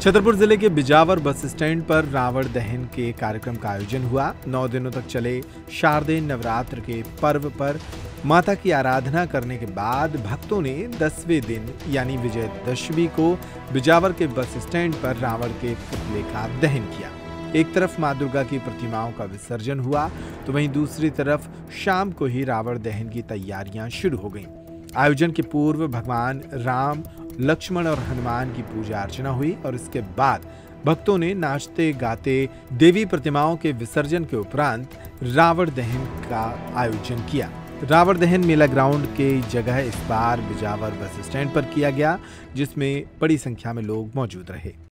छतरपुर जिले के Bijawar bus stand पर रावण दहन के कार्यक्रम का आयोजन हुआ। 9 दिनों तक चले शारदीय नवरात्र के पर्व पर माता की आराधना करने के बाद भक्तों ने 10वें दिन यानी विजयदशमी को बिजावर के बस स्टैंड पर रावण के पुतले का दहन किया। एक तरफ मां दुर्गा की प्रतिमाओं का विसर्जन हुआ तो वहीं दूसरी तरफ शाम को ही रावण दहन की तैयारियां शुरू हो गईं। आयोजन के पूर्व भगवान राम, लक्ष्मण और हनुमान की पूजा अर्चना हुई और इसके बाद भक्तों ने नाचते गाते देवी प्रतिमाओं के विसर्जन के उपरांत रावण दहन का आयोजन किया। रावण दहन मेला ग्राउंड के जगह इस बार बिजावर बस स्टैंड पर किया गया, जिसमें बड़ी संख्या में लोग मौजूद रहे।